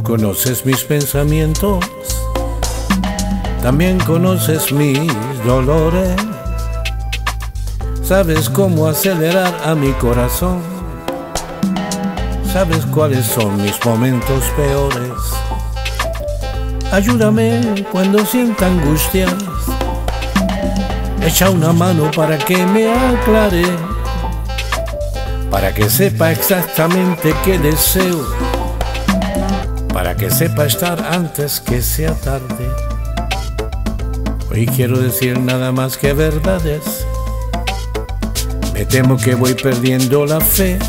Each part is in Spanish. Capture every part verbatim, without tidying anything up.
conoces mis pensamientos, también conoces mis dolores. Sabes cómo acelerar a mi corazón, sabes cuáles son mis momentos peores. Ayúdame cuando sienta angustias, echa una mano para que me aclare, para que sepa exactamente qué deseo, para que sepa estar antes que sea tarde. Hoy quiero decir nada más que verdades. Me temo que voy perdiendo la fe.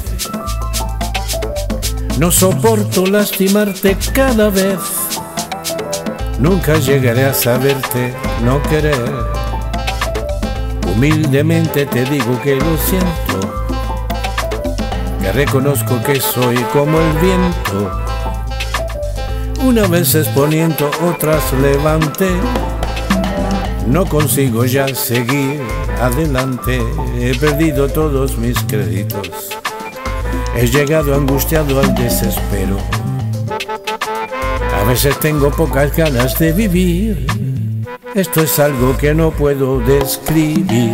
No soporto lastimarte cada vez. Nunca llegaré a saberte no querer. Humildemente te digo que lo siento, que reconozco que soy como el viento. Unas veces poniendo, otras levante. No consigo ya seguir adelante. He perdido todos mis créditos. He llegado angustiado al desespero. A veces tengo pocas ganas de vivir. Esto es algo que no puedo describir.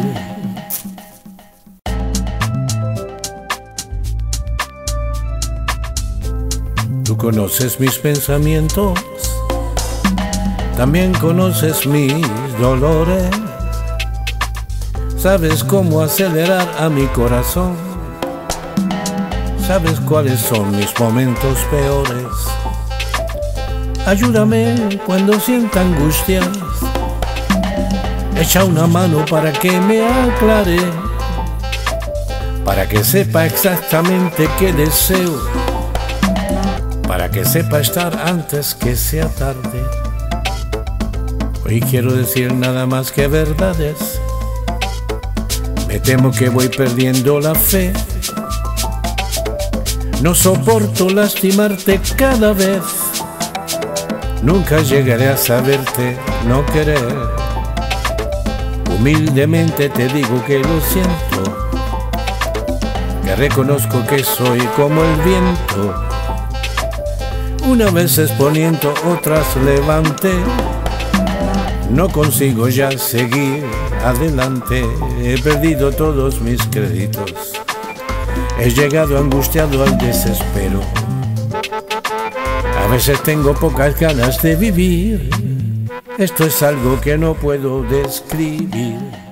Tú conoces mis pensamientos, también conoces mis dolores. Sabes cómo acelerar a mi corazón, sabes cuáles son mis momentos peores. Ayúdame cuando sienta angustias, echa una mano para que me aclare, para que sepa exactamente qué deseo, para que sepa estar antes que sea tarde. Hoy quiero decir nada más que verdades. Me temo que voy perdiendo la fe. No soporto lastimarte cada vez. Nunca llegaré a saberte no querer. Humildemente te digo que lo siento, que reconozco que soy como el viento. Unas veces poniendo, otras levante. No consigo ya seguir adelante. He perdido todos mis créditos. He llegado angustiado al desespero. A veces tengo pocas ganas de vivir. Esto es algo que no puedo describir.